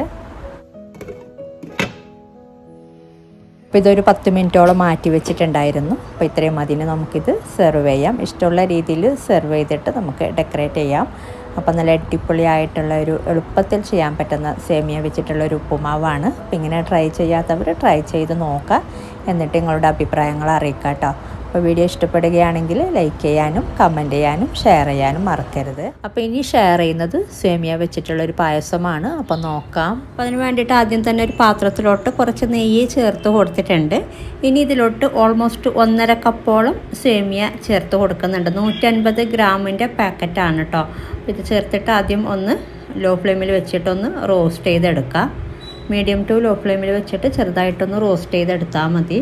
[SPEAKER 1] അപ്പോൾ ഇതൊരു പത്ത് മിനിറ്റോളം മാറ്റി വെച്ചിട്ടുണ്ടായിരുന്നു. അപ്പോൾ ഇത്രയും മതിന് നമുക്കിത് സെർവ് ചെയ്യാം. ഇഷ്ടമുള്ള രീതിയിൽ സെർവ് ചെയ്തിട്ട് നമുക്ക് ഡെക്കറേറ്റ് ചെയ്യാം. അപ്പോൾ നല്ല അടിപൊളിയായിട്ടുള്ള ഒരു എളുപ്പത്തിൽ ചെയ്യാൻ പറ്റുന്ന സേമിയ വെച്ചിട്ടുള്ള ഒരു ഉപ്പുമാവാണ്. അപ്പോൾ ഇങ്ങനെ ട്രൈ ചെയ്യാത്തവർ ട്രൈ ചെയ്ത് നോക്കുക. എന്നിട്ട് നിങ്ങളുടെ അഭിപ്രായങ്ങൾ അറിയിക്കുക കേട്ടോ. അപ്പോൾ വീഡിയോ ഇഷ്ടപ്പെടുകയാണെങ്കിൽ ലൈക്ക് ചെയ്യാനും കമൻറ്റ് ചെയ്യാനും ഷെയർ ചെയ്യാനും മറക്കരുത്. അപ്പോൾ ഇനി ഷെയർ ചെയ്യുന്നത് സേമിയ വെച്ചിട്ടുള്ളൊരു പായസമാണ്. അപ്പോൾ നോക്കാം. അപ്പോൾ അതിന് വേണ്ടിയിട്ട് ആദ്യം തന്നെ ഒരു പാത്രത്തിലോട്ട് കുറച്ച് നെയ്യ് ചേർത്ത് കൊടുത്തിട്ടുണ്ട്. ഇനി ഇതിലോട്ട് ഓൾമോസ്റ്റ് ഒന്നര കപ്പോളം സേമിയ ചേർത്ത് കൊടുക്കുന്നുണ്ട്. നൂറ്റൻപത് ഗ്രാമിൻ്റെ പാക്കറ്റാണ് കേട്ടോ. ഇത് ചേർത്തിട്ട് ആദ്യം ഒന്ന് ലോ ഫ്ലെയിമിൽ വെച്ചിട്ടൊന്ന് റോസ്റ്റ് ചെയ്തെടുക്കുക. മീഡിയം ടു ലോ ഫ്ലെയിമിൽ വെച്ചിട്ട് ചെറുതായിട്ടൊന്ന് റോസ്റ്റ് ചെയ്തെടുത്താൽ മതി.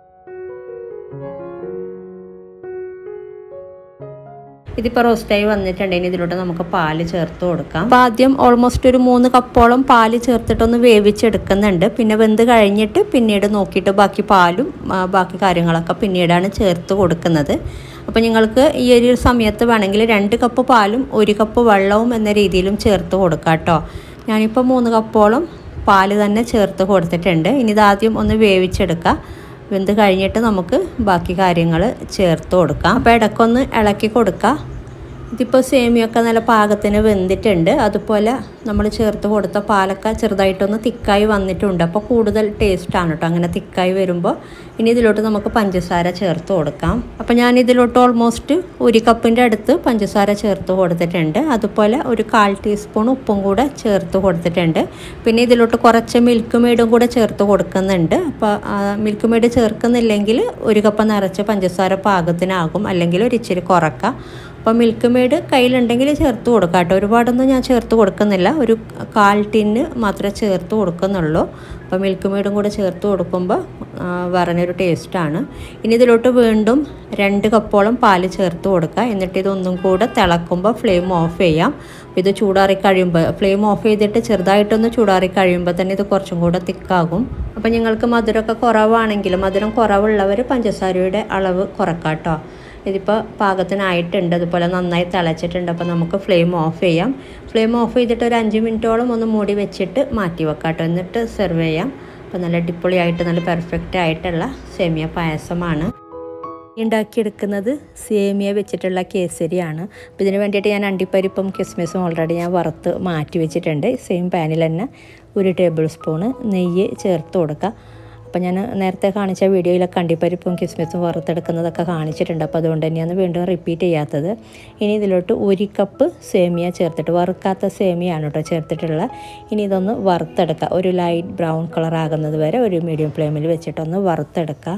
[SPEAKER 1] ഇതിപ്പോൾ റോസ്റ്റായി വന്നിട്ടുണ്ടെങ്കിൽ ഇതിലോട്ട് നമുക്ക് പാല് ചേർത്ത് കൊടുക്കാം. അപ്പോൾ ആദ്യം ഓൾമോസ്റ്റ് ഒരു മൂന്ന് കപ്പോളം പാല് ചേർത്തിട്ടൊന്ന് വേവിച്ചെടുക്കുന്നുണ്ട്. പിന്നെ വെന്ത് കഴിഞ്ഞിട്ട് പിന്നീട് നോക്കിയിട്ട് ബാക്കി പാലും ബാക്കി കാര്യങ്ങളൊക്കെ പിന്നീടാണ് ചേർത്ത് കൊടുക്കുന്നത്. അപ്പോൾ നിങ്ങൾക്ക് ഈ ഒരു സമയത്ത് വേണമെങ്കിൽ രണ്ട് കപ്പ് പാലും ഒരു കപ്പ് വെള്ളവും എന്ന രീതിയിലും ചേർത്ത് കൊടുക്കാം കേട്ടോ. ഞാനിപ്പോൾ മൂന്ന് കപ്പോളം പാല് തന്നെ ചേർത്ത് കൊടുത്തിട്ടുണ്ട്. ഇനി ഇതാദ്യം ഒന്ന് വേവിച്ചെടുക്കാം. വെന്ത് കഴിഞ്ഞിട്ട് നമുക്ക് ബാക്കി കാര്യങ്ങൾ ചേർത്ത് കൊടുക്കാം. അപ്പോൾ ഇടയ്ക്കൊന്ന് ഇളക്കി കൊടുക്കുക. ഇതിപ്പോൾ സേമിയൊക്കെ നല്ല പാകത്തിന് വെന്തിട്ടുണ്ട്. അതുപോലെ നമ്മൾ ചേർത്ത് കൊടുത്ത പാലൊക്കെ ചെറുതായിട്ടൊന്ന് തിക്കായി വന്നിട്ടുണ്ട്. അപ്പോൾ കൂടുതൽ ടേസ്റ്റാണ് കേട്ടോ അങ്ങനെ തിക്കായി വരുമ്പോൾ. ഇനി ഇതിലോട്ട് നമുക്ക് പഞ്ചസാര ചേർത്ത് കൊടുക്കാം. അപ്പോൾ ഞാൻ ഇതിലോട്ട് ഓൾമോസ്റ്റ് ഒരു കപ്പിൻ്റെ അടുത്ത് പഞ്ചസാര ചേർത്ത് കൊടുത്തിട്ടുണ്ട്. അതുപോലെ ഒരു കാൽ ടീസ്പൂൺ ഉപ്പും കൂടെ ചേർത്ത് കൊടുത്തിട്ടുണ്ട്. പിന്നെ ഇതിലോട്ട് കുറച്ച് മിൽക്ക് മെയ്ഡും കൂടെ ചേർത്ത് കൊടുക്കുന്നുണ്ട്. അപ്പോൾ മിൽക്ക് മെയ്ഡ് ചേർക്കുന്നില്ലെങ്കിൽ ഒരു കപ്പ് നിറച്ച് പഞ്ചസാര പാകത്തിനാകും, അല്ലെങ്കിൽ ഒരു ഇച്ചിരി കുറക്കാം. അപ്പോൾ മിൽക്ക് മെയ്ഡ് കയ്യിലുണ്ടെങ്കിൽ ചേർത്ത് കൊടുക്കാം കേട്ടോ. ഒരുപാടൊന്നും ഞാൻ ചേർത്ത് കൊടുക്കുന്നില്ല, ഒരു കാൽ ടിന്ന് മാത്രമേ ചേർത്ത് കൊടുക്കുന്നുള്ളൂ. അപ്പോൾ മിൽക്ക് മെയ്ഡും കൂടെ ചേർത്ത് കൊടുക്കുമ്പോൾ പറഞ്ഞൊരു ടേസ്റ്റാണ്. ഇനി ഇതിലോട്ട് വീണ്ടും രണ്ട് കപ്പോളം പാല് ചേർത്ത് കൊടുക്കുക. എന്നിട്ട് ഇതൊന്നും കൂടെ തിളക്കുമ്പോൾ ഫ്ലെയിം ഓഫ് ചെയ്യാം. ഇത് ചൂടാറി കഴിയുമ്പോൾ ഫ്ലെയിം ഓഫ് ചെയ്തിട്ട് ചെറുതായിട്ടൊന്ന് ചൂടാറി കഴിയുമ്പോൾ തന്നെ ഇത് കുറച്ചും കൂടെ തിക്കാകും. അപ്പോൾ നിങ്ങൾക്ക് മധുരമൊക്കെ കുറവാണെങ്കിൽ മധുരം കുറവുള്ളവർ പഞ്ചസാരയുടെ അളവ് കുറക്കാം കേട്ടോ. ഇതിപ്പോൾ പാകത്തിനായിട്ടുണ്ട്. അതുപോലെ നന്നായി തിളച്ചിട്ടുണ്ട്. അപ്പോൾ നമുക്ക് ഫ്ലെയിം ഓഫ് ചെയ്യാം. ഫ്ലെയിം ഓഫ് ചെയ്തിട്ട് ഒരു അഞ്ച് മിനിറ്റോളം ഒന്ന് മൂടി വെച്ചിട്ട് മാറ്റി വെക്കാം കേട്ടോ. എന്നിട്ട് സെർവ് ചെയ്യാം. അപ്പോൾ നല്ല അടിപൊളിയായിട്ട് നല്ല പെർഫെക്റ്റ് ആയിട്ടുള്ള സേമിയ പായസമാണ്. ഉണ്ടാക്കിയെടുക്കുന്നത് സേമിയ വെച്ചിട്ടുള്ള കേസരിയാണ്. അപ്പോൾ ഇതിന് വേണ്ടിയിട്ട് ഞാൻ അണ്ടിപ്പരിപ്പും കിസ്മിസും ഓൾറെഡി ഞാൻ വറുത്ത് മാറ്റി വെച്ചിട്ടുണ്ട്. സെയിം പാനിൽ തന്നെ ഒരു ടേബിൾ സ്പൂണ് നെയ്യ് ചേർത്ത് കൊടുക്കുക. അപ്പോൾ ഞാൻ നേരത്തെ കാണിച്ച വീഡിയോയിലൊക്കെ അണ്ടിപ്പരിപ്പും കിസ്മിസും വറുത്തെടുക്കുന്നതൊക്കെ കാണിച്ചിട്ടുണ്ട്. അപ്പോൾ അതുകൊണ്ട് തന്നെയാണ് വീണ്ടും റിപ്പീറ്റ് ചെയ്യാത്തത്. ഇനി ഇതിലോട്ട് ഒരു കപ്പ് സേമിയ ചേർത്തിട്ട്, വറുക്കാത്ത സേമിയാണ് കേട്ടോ ചേർത്തിട്ടുള്ളത്. ഇനി ഇതൊന്ന് വറുത്തെടുക്കുക. ഒരു ലൈറ്റ് ബ്രൗൺ കളർ ആകുന്നത് വരെ ഒരു മീഡിയം ഫ്ലെയിമിൽ വെച്ചിട്ടൊന്ന് വറുത്തെടുക്കുക.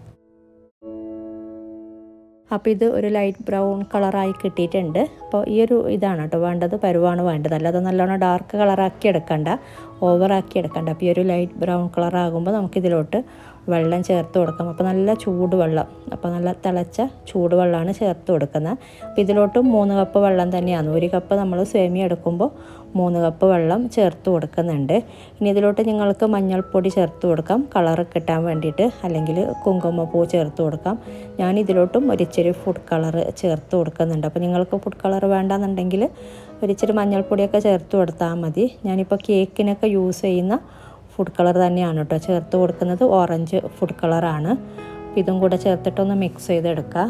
[SPEAKER 1] അപ്പോൾ ഇത് ഒരു ലൈറ്റ് ബ്രൗൺ കളറായി കിട്ടിയിട്ടുണ്ട്. അപ്പോൾ ഈ ഒരു ഇതാണ് കേട്ടോ വേണ്ടത്, പരുവാണ് വേണ്ടത്. അല്ലാതെ നല്ലോണം ഡാർക്ക് കളറാക്കി എടുക്കണ്ട, ഓവറാക്കി എടുക്കണ്ട. അപ്പോൾ ഈ ഒരു ലൈറ്റ് ബ്രൗൺ കളറാകുമ്പോൾ നമുക്കിതിലോട്ട് വെള്ളം ചേർത്ത് കൊടുക്കാം. അപ്പോൾ നല്ല ചൂടുവെള്ളം, അപ്പോൾ നല്ല തിളച്ച ചൂടുവെള്ളമാണ് ചേർത്ത് കൊടുക്കുന്നത്. അപ്പോൾ ഇതിലോട്ട് മൂന്ന് കപ്പ് വെള്ളം തന്നെയാണ്. ഒരു കപ്പ് നമ്മൾ സേമിയ എടുക്കുമ്പോൾ മൂന്ന് കപ്പ് വെള്ളം ചേർത്ത് കൊടുക്കുന്നുണ്ട്. ഇനി ഇതിലോട്ട് നിങ്ങൾക്ക് മഞ്ഞൾപ്പൊടി ചേർത്ത് കൊടുക്കാം കളറ് കിട്ടാൻ വേണ്ടിയിട്ട്, അല്ലെങ്കിൽ കുങ്കുമപ്പൂ ചേർത്ത് കൊടുക്കാം. ഞാൻ ഇതിലോട്ടും ഒരിച്ചിരി ഫുഡ് കളറ് ചേർത്ത് കൊടുക്കുന്നുണ്ട്. അപ്പോൾ നിങ്ങൾക്ക് ഫുഡ് കളർ വേണ്ടാന്നുണ്ടെങ്കിൽ ഒരിച്ചിരി മഞ്ഞൾപ്പൊടിയൊക്കെ ചേർത്ത് കൊടുത്താൽ മതി. ഞാനിപ്പോൾ കേക്കിനൊക്കെ യൂസ് ചെയ്യുന്ന ഫുഡ് കളർ തന്നെയാണ് കേട്ടോ ചേർത്ത് കൊടുക്കുന്നത്. ഓറഞ്ച് ഫുഡ് കളറാണ്. ഇതും കൂടെ ചേർത്തിട്ടൊന്ന് മിക്സ് ചെയ്തെടുക്കുക.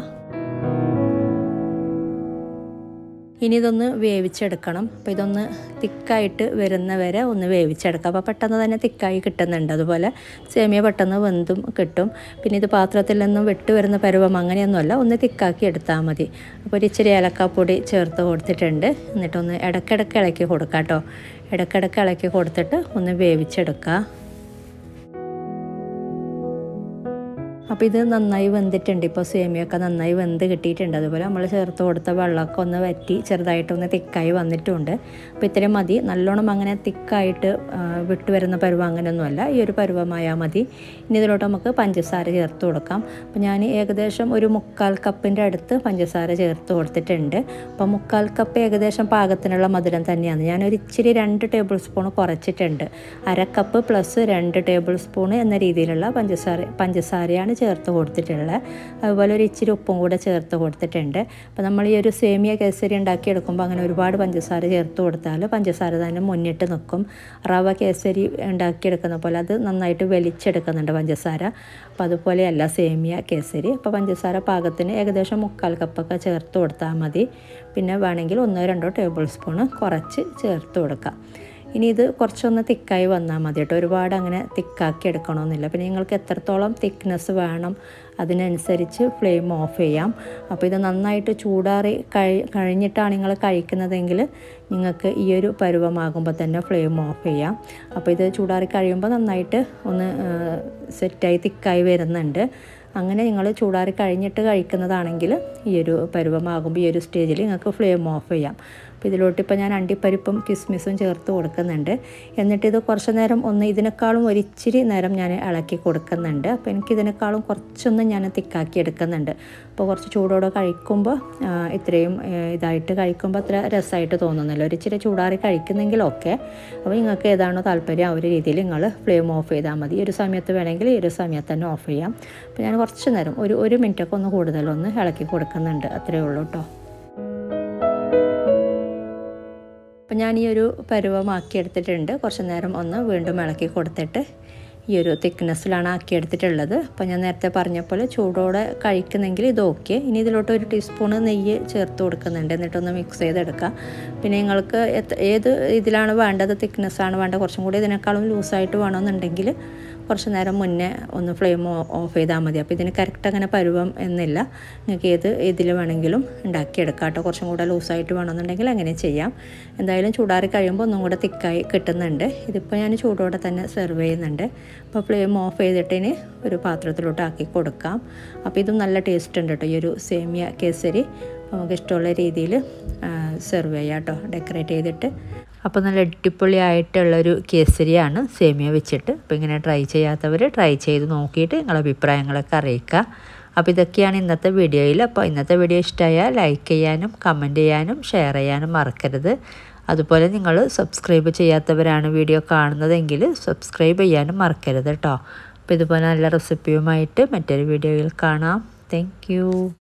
[SPEAKER 1] ഇനി ഇതൊന്ന് വേവിച്ചെടുക്കണം. അപ്പോൾ ഇതൊന്ന് തിക്കായിട്ട് വരുന്ന വരെ ഒന്ന് വേവിച്ചെടുക്കാം. അപ്പോൾ പെട്ടെന്ന് തന്നെ തിക്കായി കിട്ടുന്നുണ്ട്. അതുപോലെ സേമിയ പെട്ടെന്ന് വെന്തും കിട്ടും. പിന്നെ ഇത് പാത്രത്തിൽ നിന്നും വിട്ട് വരുന്ന പരുവം അങ്ങനെയൊന്നുമല്ല, ഒന്ന് തിക്കാക്കി എടുത്താൽ മതി. അപ്പോൾ ഒരു ഇച്ചിരി ഏലക്കാപ്പൊടി ചേർത്ത് കൊടുത്തിട്ടുണ്ട്. എന്നിട്ടൊന്ന് ഇടയ്ക്കിടയ്ക്ക് ഇളക്കി കൊടുക്കാം കേട്ടോ. ഇടയ്ക്കിടയ്ക്ക് ഇളക്കി കൊടുത്തിട്ട് ഒന്ന് വേവിച്ചെടുക്കുക. അപ്പോൾ ഇത് നന്നായി വെന്തിട്ടുണ്ട്. ഇപ്പോൾ സേമിയൊക്കെ നന്നായി വെന്ത് കിട്ടിയിട്ടുണ്ട്. അതുപോലെ നമ്മൾ ചേർത്ത് കൊടുത്ത വെള്ളമൊക്കെ ഒന്ന് വറ്റി ചെറുതായിട്ടൊന്ന് തിക്കായി വന്നിട്ടുണ്ട്. അപ്പോൾ ഇത്രയും മതി. നല്ലോണം അങ്ങനെ തിക്കായിട്ട് വിട്ട് വരുന്ന പരുവം അങ്ങനെയൊന്നുമല്ല, ഈ ഒരു പരുവമായാൽ മതി. ഇനി ഇതിലോട്ട് നമുക്ക് പഞ്ചസാര ചേർത്ത് കൊടുക്കാം. അപ്പോൾ ഞാൻ ഏകദേശം ഒരു മുക്കാൽ കപ്പിൻ്റെ അടുത്ത് പഞ്ചസാര ചേർത്ത് കൊടുത്തിട്ടുണ്ട്. അപ്പോൾ മുക്കാൽ കപ്പ് ഏകദേശം പാകത്തിനുള്ള മധുരം തന്നെയാണ്. ഞാനൊരു ഇച്ചിരി രണ്ട് ടേബിൾ സ്പൂൺ കുറച്ചിട്ടുണ്ട്. അര കപ്പ് പ്ലസ് രണ്ട് ടേബിൾ സ്പൂൺ എന്ന രീതിയിലുള്ള പഞ്ചസാര പഞ്ചസാരയാണ് ചേർത്ത് കൊടുത്തിട്ടുള്ളത്. അതുപോലെ ഒരു ഇച്ചിരി ഉപ്പും കൂടെ ചേർത്ത് കൊടുത്തിട്ടുണ്ട്. അപ്പോൾ നമ്മൾ ഈ ഒരു സേമിയ കേസരി ഉണ്ടാക്കിയെടുക്കുമ്പോൾ അങ്ങനെ ഒരുപാട് പഞ്ചസാര ചേർത്ത് കൊടുത്താൽ പഞ്ചസാര തന്നെ മുന്നിട്ട് നിൽക്കും. റവ കേസരി ഉണ്ടാക്കിയെടുക്കുന്ന പോലെ അത് നന്നായിട്ട് വലിച്ചെടുക്കുന്നുണ്ട് പഞ്ചസാര. അപ്പോൾ അതുപോലെയല്ല സേമിയ കേസരി. അപ്പോൾ പഞ്ചസാര പാകത്തിന് ഏകദേശം മുക്കാൽ കപ്പൊക്കെ ചേർത്ത് കൊടുത്താൽ മതി. പിന്നെ വേണമെങ്കിൽ ഒന്നോ രണ്ടോ ടേബിൾ സ്പൂണ് കുറച്ച് ചേർത്ത് കൊടുക്കാം. ഇനി ഇത് കുറച്ചൊന്ന് തിക്കായി വന്നാൽ മതി കേട്ടോ. ഒരുപാട് അങ്ങനെ തിക്കാക്കി എടുക്കണമെന്നില്ല. പിന്നെ നിങ്ങൾക്ക് എത്രത്തോളം തിക്നെസ് വേണം അതിനനുസരിച്ച് ഫ്ലെയിം ഓഫ് ചെയ്യാം. അപ്പോൾ ഇത് നന്നായിട്ട് ചൂടാറി കഴി കഴിഞ്ഞിട്ടാണ് നിങ്ങൾ കഴിക്കുന്നതെങ്കിൽ നിങ്ങൾക്ക് ഈ ഒരു പരുവമാകുമ്പോൾ തന്നെ ഫ്ലെയിം ഓഫ് ചെയ്യാം. അപ്പോൾ ഇത് ചൂടാറി കഴിയുമ്പോൾ നന്നായിട്ട് ഒന്ന് സെറ്റായി തിക്കായി വരുന്നുണ്ട്. അങ്ങനെ നിങ്ങൾ ചൂടാറി കഴിഞ്ഞിട്ട് കഴിക്കുന്നതാണെങ്കിൽ ഈ ഒരു പരുവമാകുമ്പോൾ ഈ ഒരു സ്റ്റേജിൽ നിങ്ങൾക്ക് ഫ്ലെയിം ഓഫ് ചെയ്യാം. അപ്പോൾ ഇതിലോട്ട് ഇപ്പോൾ ഞാൻ അണ്ടിപ്പരിപ്പും കിസ്മിസും ചേർത്ത് കൊടുക്കുന്നുണ്ട്. എന്നിട്ട് ഇത് കുറച്ച് നേരം ഒന്ന് ഇതിനേക്കാളും ഒരിച്ചിരി നേരം ഞാൻ ഇളക്കി കൊടുക്കുന്നുണ്ട്. അപ്പോൾ എനിക്കിതിനേക്കാളും കുറച്ചൊന്നും ഞാൻ തിക്കാക്കി എടുക്കുന്നുണ്ട്. അപ്പോൾ കുറച്ച് ചൂടോടെ കഴിക്കുമ്പോൾ ഇത്രയും ഇതായിട്ട് കഴിക്കുമ്പോൾ അത്ര രസമായിട്ട് തോന്നുന്നില്ല. ഒരിച്ചിരി ചൂടാറി കഴിക്കുന്നെങ്കിലൊക്കെ. അപ്പോൾ നിങ്ങൾക്ക് ഏതാണോ താല്പര്യം ആ ഒരു രീതിയിൽ നിങ്ങൾ ഫ്ലെയിം ഓഫ് ചെയ്താൽ മതി. ഈ ഒരു സമയത്ത് വേണമെങ്കിൽ ഈ ഒരു സമയത്ത് തന്നെ ഓഫ് ചെയ്യാം. അപ്പോൾ ഞാൻ കുറച്ച് നേരം ഒരു ഒരു മിനിറ്റൊക്കെ ഒന്ന് കൂടുതലൊന്ന് ഇളക്കി കൊടുക്കുന്നുണ്ട്. അത്രയേ ഉള്ളൂ കേട്ടോ. അപ്പോൾ ഞാൻ ഈ ഒരു പരുവമാക്കി എടുത്തിട്ടുണ്ട്. കുറച്ച് നേരം ഒന്ന് വീണ്ടും ഇളക്കി കൊടുത്തിട്ട് ഈ ഒരു തിക്നെസ്സിലാണ് ആക്കിയെടുത്തിട്ടുള്ളത്. അപ്പോൾ ഞാൻ നേരത്തെ പറഞ്ഞ പോലെ ചൂടോടെ കഴിക്കുന്നെങ്കിൽ ഇത് ഓക്കെ. ഇനി ഇതിലോട്ട് ഒരു ടീസ്പൂണ് നെയ്യ് ചേർത്ത് കൊടുക്കുന്നുണ്ട്. എന്നിട്ടൊന്ന് മിക്സ് ചെയ്തെടുക്കുക. പിന്നെ നിങ്ങൾക്ക് ഏത് ഇതിലാണ് വേണ്ടത്, തിക്നെസ്സാണ് വേണ്ടത്, കുറച്ചും കൂടി ഇതിനേക്കാളും ലൂസായിട്ട് വേണമെന്നുണ്ടെങ്കിൽ കുറച്ച് നേരം മുന്നേ ഒന്ന് ഫ്ലെയിം ഓഫ് ചെയ്താൽ മതി. അപ്പോൾ ഇതിന് കറക്റ്റ് അങ്ങനെ പരുവം എന്നില്ല. നിങ്ങൾക്ക് ഏത് ഇതിൽ വേണമെങ്കിലും ഉണ്ടാക്കിയെടുക്കാം കേട്ടോ. കുറച്ചും കൂടെ ലൂസായിട്ട് വേണമെന്നുണ്ടെങ്കിൽ അങ്ങനെ ചെയ്യാം. എന്തായാലും ചൂടാറി കഴിയുമ്പോൾ ഒന്നും കൂടെ തിക്കായി കിട്ടുന്നുണ്ട്. ഇതിപ്പോൾ ഞാൻ ചൂടോടെ തന്നെ സെർവ് ചെയ്യുന്നുണ്ട്. അപ്പോൾ ഫ്ലെയിം ഓഫ് ചെയ്തിട്ടിന് ഒരു പാത്രത്തിലോട്ട് ആക്കി കൊടുക്കാം. അപ്പോൾ ഇതും നല്ല ടേസ്റ്റ് ഉണ്ട് കേട്ടോ. ഈ ഒരു സേമിയ കേസരി നമുക്ക് ഇഷ്ടമുള്ള രീതിയിൽ സെർവ് ചെയ്യാം കേട്ടോ, ഡെക്കറേറ്റ് ചെയ്തിട്ട്. അപ്പോൾ നല്ല അടിപൊളി ആയിട്ടുള്ളൊരു കേസരിയാണ് സേമിയ വെച്ചിട്ട്. അപ്പോൾ ഇങ്ങനെ ട്രൈ ചെയ്യാത്തവർ ട്രൈ ചെയ്ത് നോക്കിയിട്ട് നിങ്ങളുടെ അഭിപ്രായങ്ങളൊക്കെ അറിയിക്കുക. അപ്പോൾ ഇതൊക്കെയാണ് ഇന്നത്തെ വീഡിയോയിൽ. അപ്പോൾ ഇന്നത്തെ വീഡിയോ ഇഷ്ടമായാൽ ലൈക്ക് ചെയ്യാനും കമൻറ്റ് ചെയ്യാനും ഷെയർ ചെയ്യാനും മറക്കരുത്. അതുപോലെ നിങ്ങൾ സബ്സ്ക്രൈബ് ചെയ്യാത്തവരാണ് വീഡിയോ കാണുന്നതെങ്കിൽ സബ്സ്ക്രൈബ് ചെയ്യാനും മറക്കരുത് കേട്ടോ. അപ്പോൾ ഇതുപോലെ നല്ല റെസിപ്പിയുമായിട്ട് മറ്റൊരു വീഡിയോയിൽ കാണാം. Thank U.